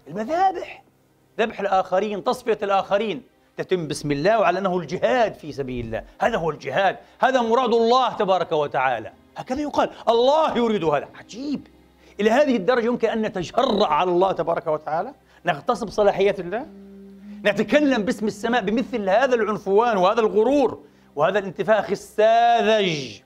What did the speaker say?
المذابح، ذبح الآخرين، تصفية الآخرين، تتم بسم الله وعلى أنه الجهاد في سبيل الله. هذا هو الجهاد، هذا مراد الله تبارك وتعالى. هكذا يقال، الله يريد هذا. عجيب، إلى هذه الدرجة يمكن أن نتجرأ على الله تبارك وتعالى، نغتصب صلاحيات الله، نتكلم باسم السماء بمثل هذا العنفوان وهذا الغرور وهذا الانتفاخ الساذج.